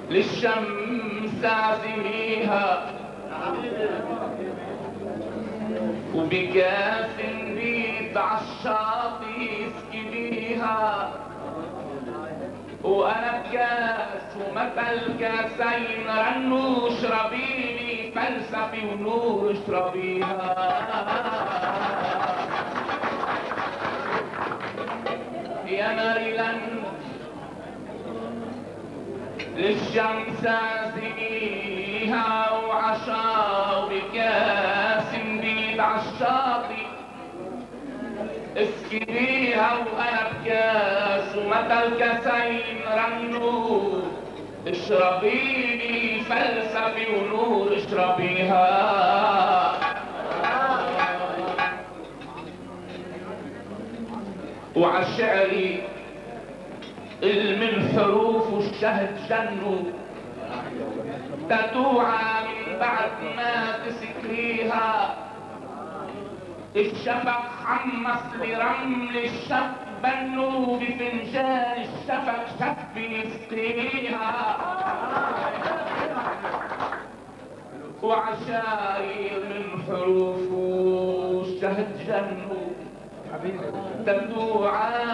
للشمس اعزميها وبكاس بيت عالشاطئ اسكبيها، وانا بكاس ومثل كاسين رنوا اشربيني فلسفي ونور اشربيها. يا ماريلاند للشمس اعزميها وعشا وبكاس بيت عالشاطئ اسكبيها، وانا بكاس ومثل كاسين رنوا اشربيني فلسفي ونور اشربيها. وعالشعري من حروف الشهد جنوا تتوعى من بعد ما تسكريها، الشفق حمص لرمل الشف بنوا بفنجان الشفق شف يسقيها. وعشاير من حروف الشهد جنوا تتوعى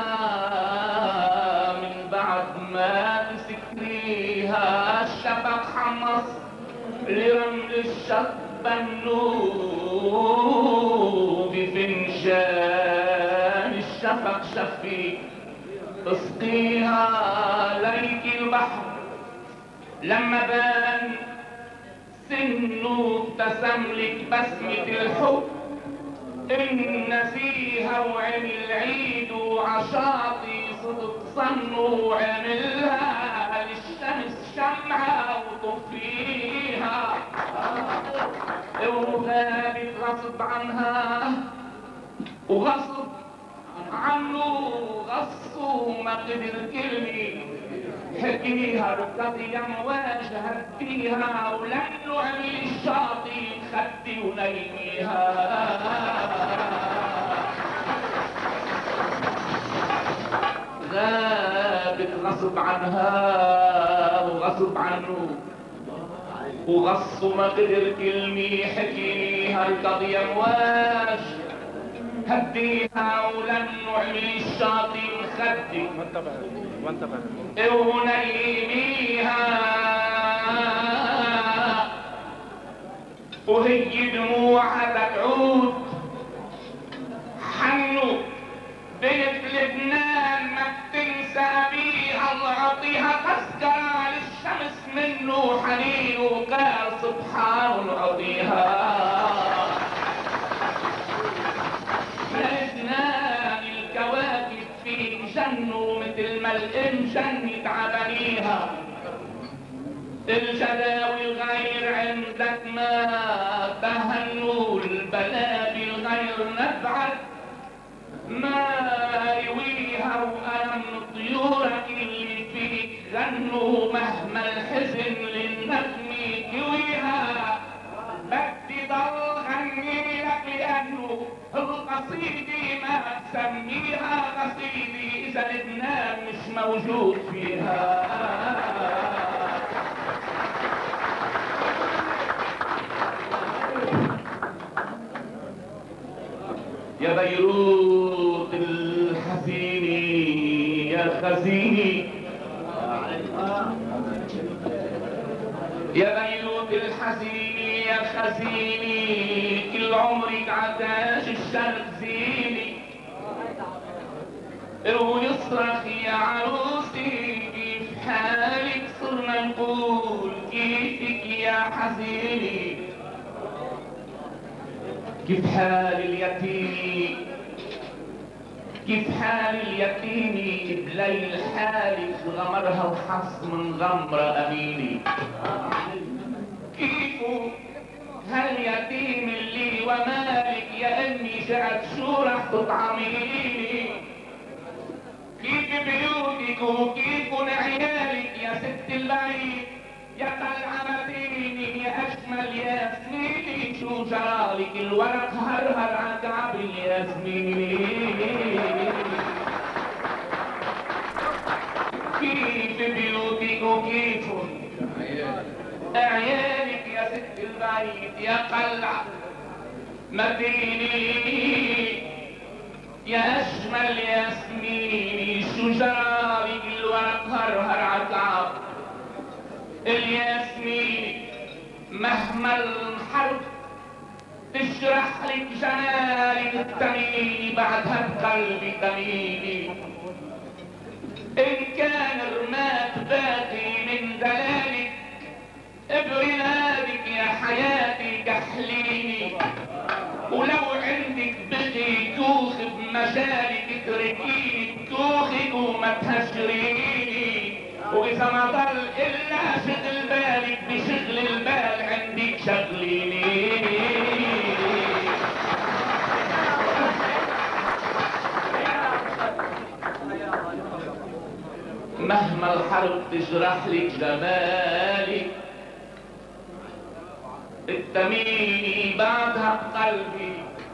من بعد ما تسكريها، الشفق حمص لرمل الشف بنوا بفنجان الشفق شفي اسقيها. ليك البحر لما بان سنه ابتسم لك بسمة الحب، إن فيها وعمل عيد وعشاطي صدق صنه وعملها للشمس شمعة وطفيها. وغابت غصب عنها وغصب عنه غصوا ما قدر كلمة حكيها، القضية مواجهت فيها ولنه عمل الشاطئ خدي ونيميها. غابت غصب عنها وغصب عنه وغصوا ما قدر كلمة حكيها، القضية مواج هديها ولنه عمل الشاطئ خدي ونيميها. وهي دموعها تعود حنوا بنت لبنان ما بتنسى بيها، الله عطيها تذكرة للشمس منه حنين وقال سبحان عطيها. لبنان الكواكب فيه جنوا مثل ما الام جنت عبنيها، الجداوي غير عندك ما تهنوا، البلابل غير نبعت ما يويها، وانا من طيورك اللي فيك غنوا مهما الحزن للنغم يكويها. بدي ضل غني لك لانه القصيدة ما تسميها قصيدة اذا لبنان مش موجود فيها. يا بيروت الحزيني يا خزيني، يا بيروت الحزيني يا خزيني، كل عمرك عتاش الشرق زيني، ويصرخ يا عروسي كيف حالك صرنا نقول كيفك يا حزيني. كيف حال اليتيم كيف حال اليتيم بليل حالك غمرها وحص من غمر أميني. كيفو هاليتيم اللي ومالك يا أمي جعت شو رح تطعميني. كيف بيوتك وكيفن عيالك يا ست البيت يا طلعتيني يا أجمل ياسميني، شو جرالك الورق هرهر عكعب الياسميني. كيف بيوتك وكيفن عيالك يا ست البيت يا قلعة مديني يا أجمل ياسميني شجرة الورق هرهر عتعب الياسمين مهما الحرب تشرح لك جمالك التميني بعدها بقلبي تميني إن كان رمات باقي من دلالك بغنادك يا حياتي كحليني ولو عندك بغي توخ بمجالك اتركيني بتوخك وما تهجريني واذا ما ضل الا شغل بالك بشغل البال عندك شغليني مهما الحرب تجرح لك جمالك التميني بعدها بقلبي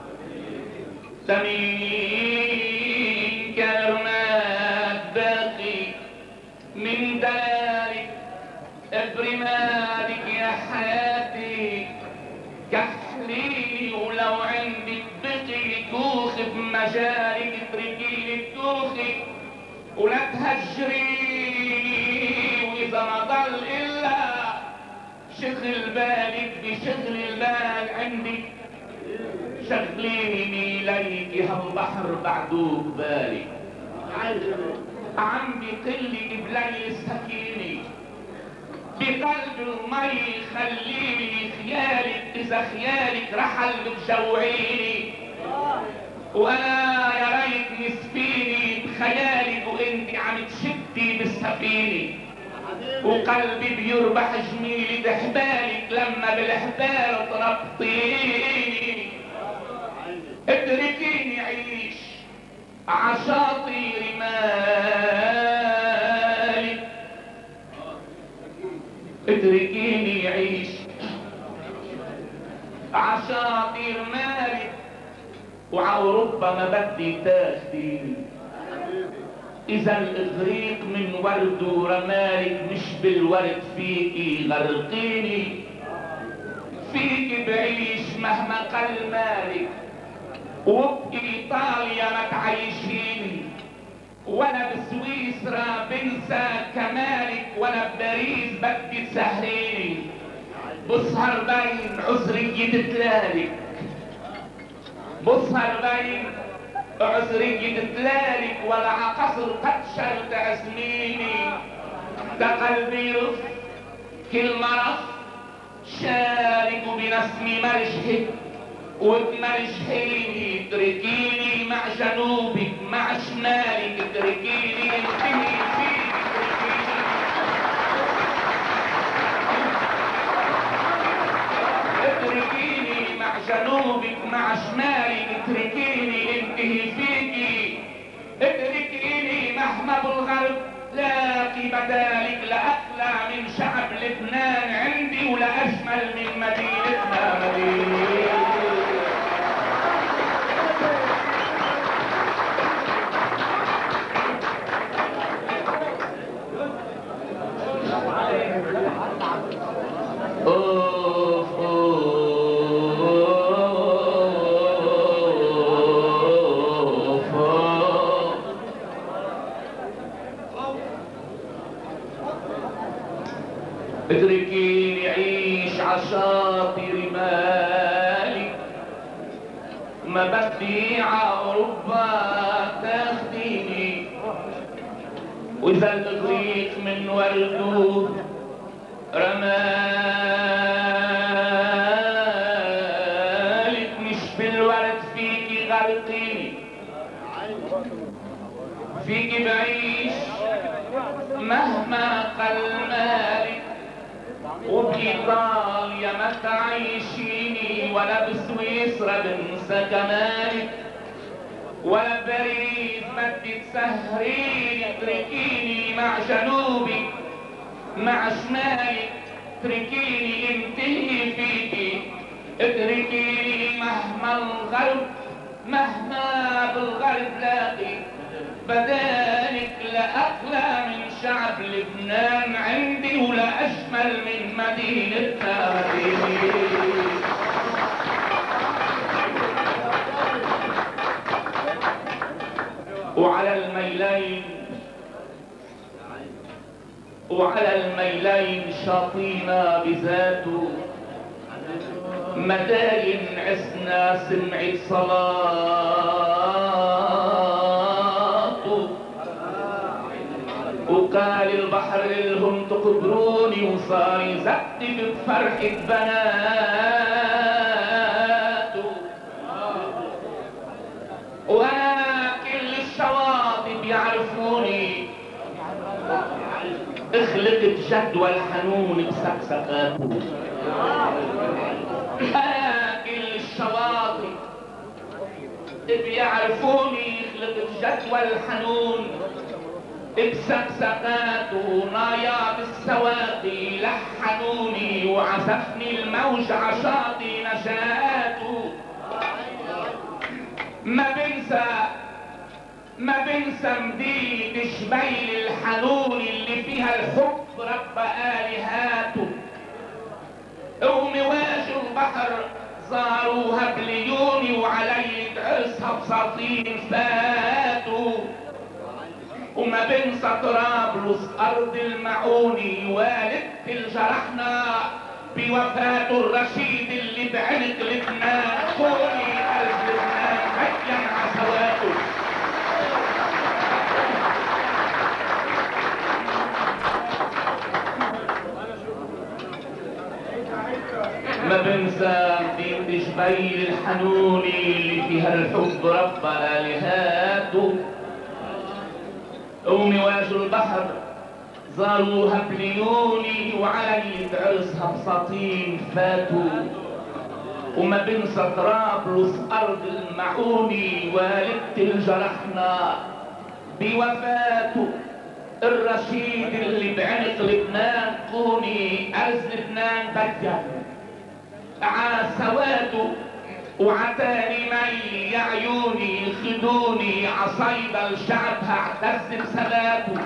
تميني كرمات باقي من دلالك برمالك يا حياتي كحليني ولو عندك بقي توخ بمجالك اتركيني توخي ولا تهجريني واذا ما ضل الا شغل بالك بشغل البال عندك شغليني ليك هالبحر بعدو ببالي عم بقلك بليل السكيني بقلب المي خليني خيالك اذا خيالك رحل بتجوعيني وانا يا ريت نسفيني بخيالك وانت عم تشدي بالسفينه وقلبي بيربح جميلي بحبالك لما بالحبال تربطيني اتركيني عيش عشاطي رمالك اتركيني عيش عشاطي رمالك وربما بدي تاخديني إذا الإغريق من ورد ورمالك مش بالورد فيكي غرقيني فيكي بعيش مهما قل مالك وبإيطاليا ما تعيشيني ولا بسويسرا بنسى كمالك ولا بباريس بدي تسهريني بسهر بين عذري تتلالك بسهر بين عذري تتلالك ولا عقصر قد شرط عزميني ده قلبي رف كل مرف شارك بنسمي مرجحك وبمرجحيني اتركيني مع جنوبك مع شمالك اتركيني انتهي فيك اتركيني مع جنوبك مع شمالك اتركيني انتهي فيكي اتركيني مهما بالغرب لاقي بدالك لأحلى من شعب لبنان عندي ولا أجمل من مدينتنا مدينة اتركيني عيش عشاطي رمالي ما بدي عأوروبا تاخديني واذا الإغريق من ورده رمالك مش بالورد فيكي غرقيني فيكي بعيش مهما قل مالك وبإيطاليا ما تعيشيني ولا بسويسرا بنسى كمالك ولا باريس ما تسهريني اتركيني مع جنوبك مع شمالك اتركيني انتهي فيكي اتركيني مهما الغرب مهما بالغرب لاقي بدالك لأغلى من شعب لبنان عندي ولا أجمل من مدينتنا هذه. وعلى الميلين شاطينا بذاته، مداين عسنا سمعت صلاته، وقال البحر لهم تقبروني، وصار يزقف بفرحة بناته. وانا كل الشواطئ بيعرفوني، اخلقت جدوى الحنون بسقسقاته. انا كل الشواطئ بيعرفوني، اخلقت جدوى الحنون بسقسقاته. نايات السواقي لحنوني، وعزفني الموج عشاطي نشاته. ما بنسى مدينة شبيل الحنون اللي فيها الحب رب آلهاته. ومواج البحر زاروها بليوني، وعلي عرسها بساطين فاتوا. وما بنسى طرابلس أرض المعوني، والدة الجرحنا بوفاة الرشيد اللي بعنق لبنان. كوني ألف لبنان هيا عسواته. ما بنسى مدينة شبيل الحنوني اللي فيها الحب رب آلهاته. ومواج البحر زاروها بليوني، وعلي عرسها بساطين فاتوا. وما بنسى طرابلس أرض المعوني، والدة الجرحنا بوفاته. الرشيد اللي بعنق لبنان. كوني أرز لبنان بدل عسواته. وعتاني مي يا عيوني خدوني، عصيدة لشعبها اعتز بثباته.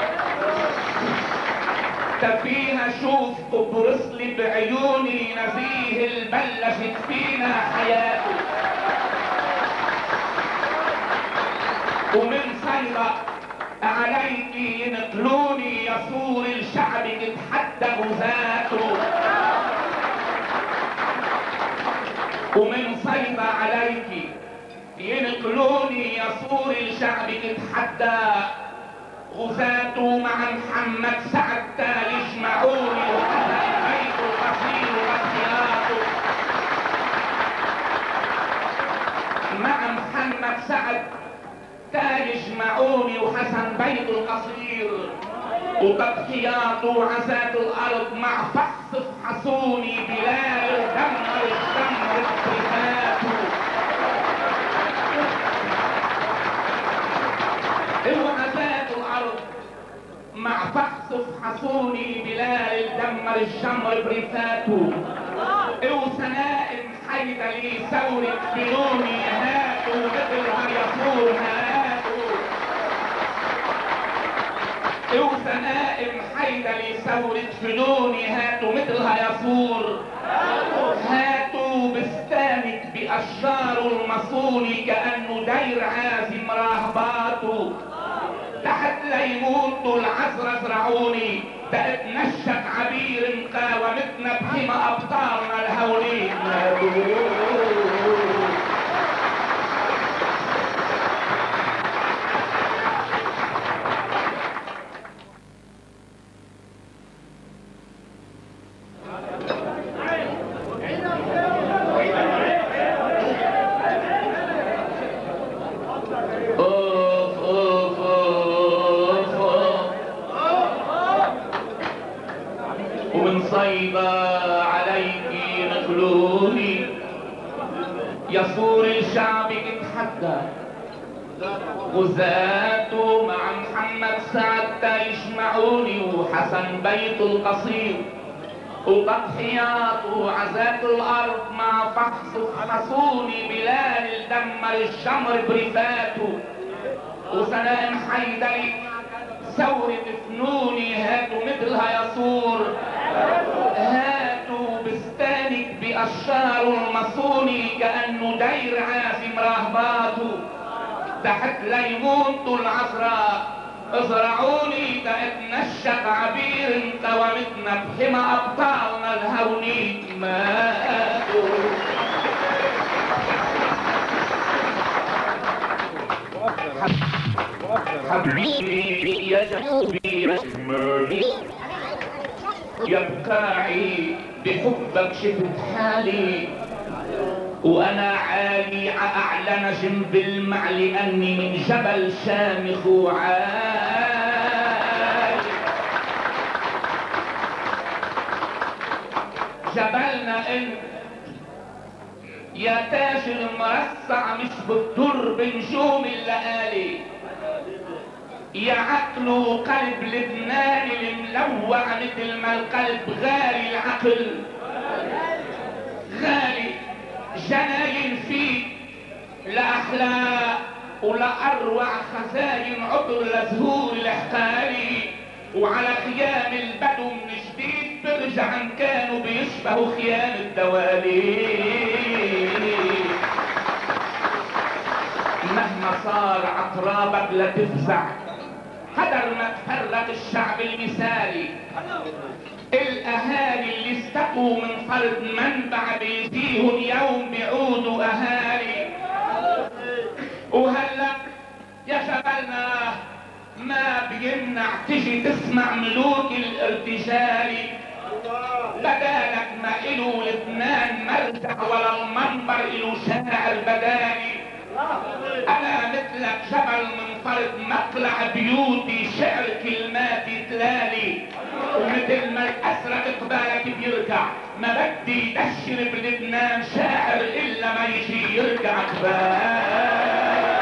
تفيها شوف قبرص لي بعيوني، نزيه البلشت فينا حياته. ومن صيدا عليك ينقلوني، يصور الشعب يتحدى غزاته. ومن صيدا عليك ينقلوني، يصور الشعب يتحدى غزاته. مع محمد سعد يجمعوني، وحسن بيت القصير وخياطه. مع محمد سعد يجمعوني، وحسن بيت القصير وتضحياته. وعزات الارض مع فحص فحصوني، بلال دمر اختفاته. وعزات الارض مع فحص فحصوني، بلال دمر الجمر برفاته. وسنائم حيدلي ثورة فنوني، هاتوا مثلها يصور هاتوا. وسنائم حيدلي ثورة فنوني، هاتوا مثلها يصور هاتوا. بستانك بأشجار المصوني، كأنه دير عازم راهباته. تحت ليموتوا العذرة زرعوني، بقت نشت عبير مقاومتنا بحمى أبطالنا الهولين. يصور الشعب يتحدى غزاته. مع محمد سعد يجمعوني، وحسن بيت القصير وتضحيات. وعزات الارض مع فحص فحصوني، بلال دمر الجمر برفاته. وسنائم حيدري ثورة فنوني هاتوا مثلها يصور، هاتوا بستانك بأشجار المصوني كأنه دير عازم راهباته تحت ليمونته العذراء، ازرعوني تأتنشق عبير قوامتنا بحمى أبطالنا الهوني ماتوا. حبيبي يا جنوبي رسمي يا بقاعي بحبك شفت حالي، وانا عالي اعلى نجم بالمعلي اني من جبل شامخ وعالي. جبلنا انت يا تاج المرصع مش بالدر بنجوم الليالي، يا عقل وقلب لبناني الملوع مثل ما القلب غالي العقل غالي. جناين فيك لأحلى ولأروع خزاين عطر لزهور الحقالي، وعلى خيام البدو من جديد برجع ان كانوا بيشبهوا خيام الدوالي. مهما صار عطرابك لا تفزع، قدر ما تفرق الشعب المثالي. الاهالي اللي استقوا من فرد منبع بيجيهم يوم بيعودوا اهالي. وهلا يا جبلنا ما بيمنع تجي تسمع ملوك الارتجال، بدالك ما إلو لبنان مرجع ولا المنبر إلو شاعر بدالي. انا مثلك جبل من فرد مقلع بيوتي شعر كلماتي تلالي، ومثل ما الازرق قبالك بيرجع ما بدي دشر بلبنان شاعر الا ما يجي يرجع قبال.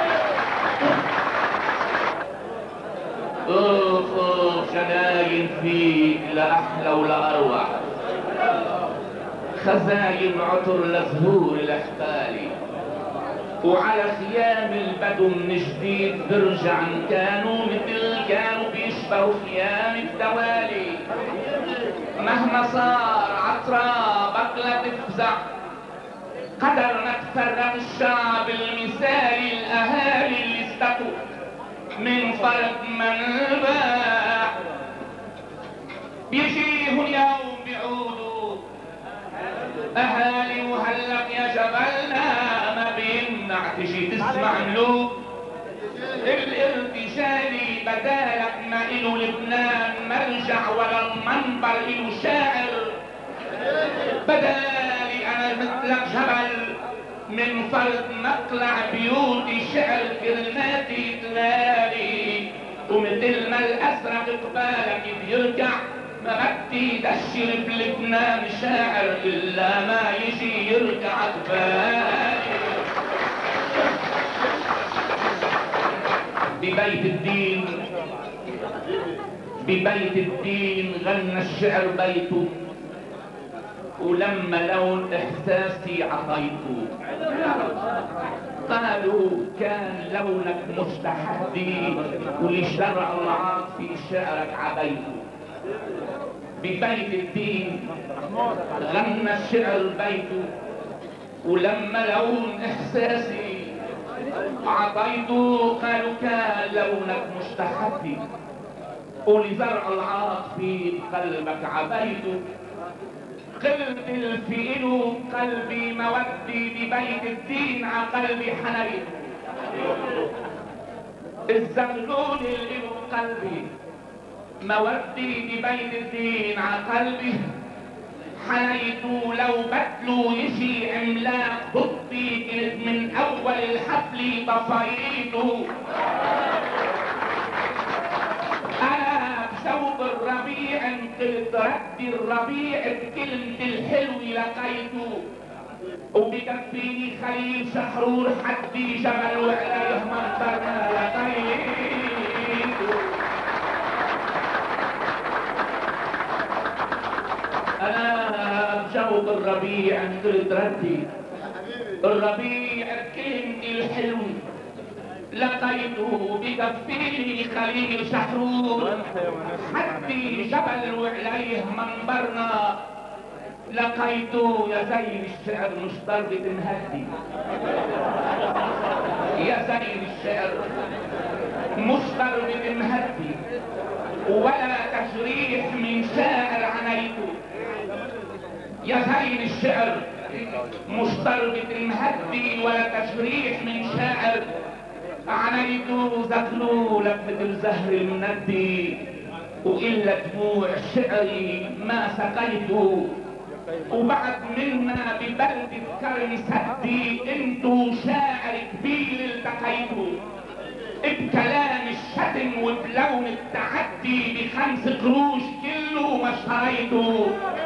اوف اوف جناين فيك لاحلى ولا اروع، خزاين عطر لزهور الاحفالي، وعلى خيام البدو من جديد برجع ان كانوا مثل كانوا بيشبهوا خيام الدوالي. مهما صار عطرابك لا تفزع، قدرنا تفرق الشعب المثالي. الاهالي اللي استقوا من فرد منبع بيجيهم يوم بيعودوا اهالي. وهلق يا جبلنا ما بيمنع تجي تسمع ملوك الارتجالي، بدالك ما إلو لبنان مرجع ولا المنبر إلو شاعر بدالي. انا مثلك جبل من فرد مقلع بيوتي شعر كلماتي تلالي، ومثل ما الازرق قبالك بيرجع ما بدي دشر بلبنان شاعر الا ما يجي يرجع قبالي. ببيت الدين ببيت الدين غنى الشعر بيته، ولما لون احساسي عطيته قالوا كان لونك مستحدي ولشرع العاطفي شعرك عبيته. ببيت الدين غنى الشعر بيته، ولما لون احساسي عطيته قالوا كان لونك مستحدي ولزرع العاطفي بقلبك عبيته. قلت الفئل قلبي مودي ببيت الدين عقلبي حنيت، الزغلول اللي بقلبي مودي ببيت الدين عقلبي حنيت. لو بتلو يجي عملاق ضدي كنت من اول الحفل طفيته. انا بشوق الربيع انقلت ردي الربيع بكلمة الحلو لقيته، وبكفيني خليل شحرور حدي جبل وعليه منظر ما لقيته. انا بشوق الربيع انقلت ردي الربيع بكلمة الحلو لقيته بكفيه خليل شحرور، حدي جبل وعليه منبرنا. لقيته يا زين الشعر مش ضربة مهدي، يا زين الشعر مش ضربة مهدي ولا تشريح من شاعر عنيته. يا زين الشعر مش ضربة المهدي ولا تشريح من شاعر عنيته. زغلولك مثل زهر المندي وإلا دموع شعري ما سقيته. وبعد منا ببلدة كرم سدي انتو شاعر كبير التقيتوا بكلام الشتم وبلون التعدي ب5 قروش كله ما اشتريته.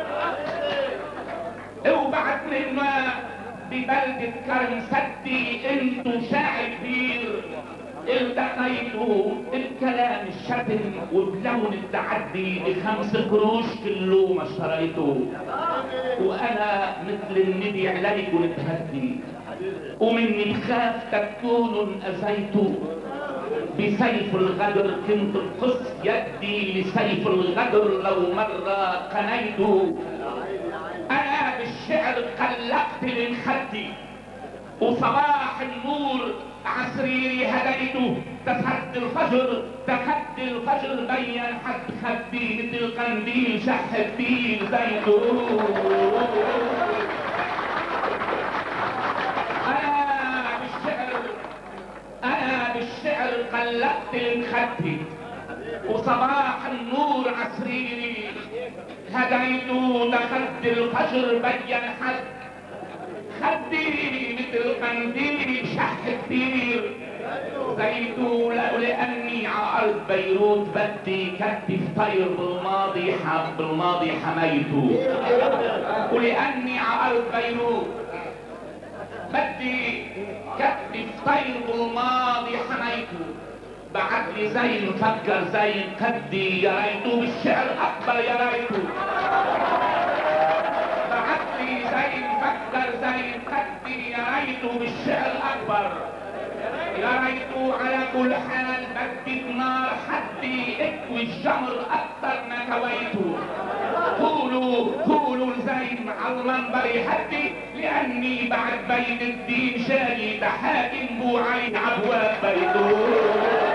وبعد منا ببلدة كرم سدي انتو شاعر كبير التقيتوا بكلام الشتم وبلون التعدي ب5 قروش كله ما اشتريته. وانا مثل الندي عليكم تهدي ومني بخاف تكونوا اذيتوا. بسيف الغدر كنت القص يدي لسيف الغدر لو مرة قنيته. انا بالشعر قلقت من خدي وصباح النور عسريري هديته. تخد الفجر بين حد خدي مثل قنديل شح الدين زيته. انا بالشعر قلقت من خدي وصباح النور عسريري هديته. تخد الفجر بين حد خدي مثل قنديل شح كتير زيتو. لاني عقلت بيروت بدي كتف طير بالماضي حميته. ولاني عقلت بيروت بدي كتف طير بالماضي حميته. بعد لي زين فكر زين قدي يا ريته بالشعر اكبر يا ريته. زين فكر زين قدي يا ريته بالشعر اكبر يا ريته. على كل حال بدي بنار حدي اكوي الجمر اكثر ما كويته. قولوا زين على المنبر يهدي لاني بعد بين الدين شايد حاكم بو علي عبواب بيته.